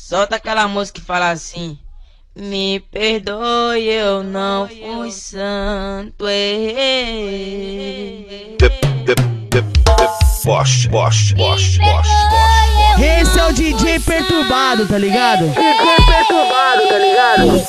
Solta aquela música que fala assim: me perdoe, eu não fui santo, errei. Esse é o DJ perturbado, tá ligado? DJ perturbado, tá ligado?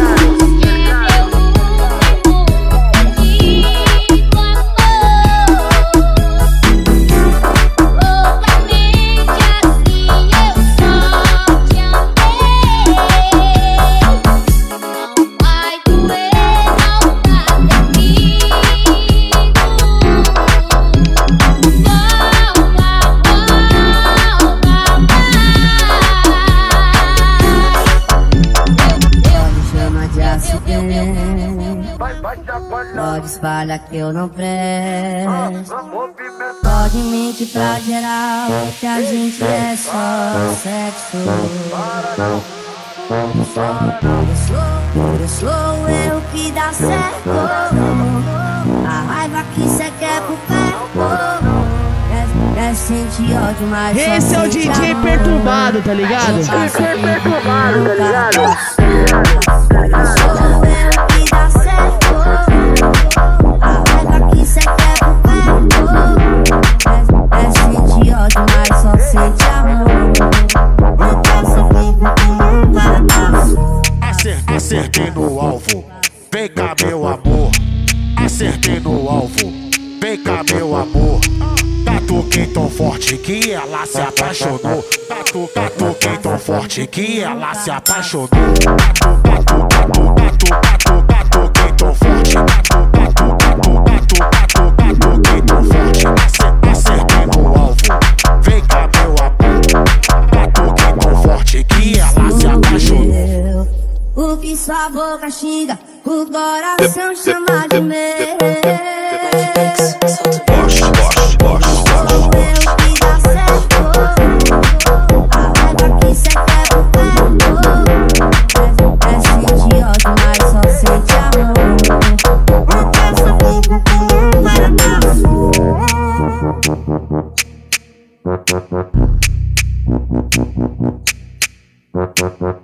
Pode espalhar que eu não presto. Pode mentir pra geral que a gente é só sexo. Eu sou eu que dá certo. A raiva que cê quer pro perto. Quer sentir ódio, mas esse é o DJ perturbado, tá ligado? DJ perturbado, tá ligado? Acertei no alvo, vem cá meu amor. Acertei no alvo, vem cá meu amor. Catuquei tão forte que ela se apaixonou. Catuquei tão forte que ela se apaixonou. Catuquei tão forte. Catuquei tão forte. Acertei no alvo, vem cá meu amor. Catuquei tão forte que ela se apaixonou. O que sua boca xinga, o coração chama de meu. Thank you.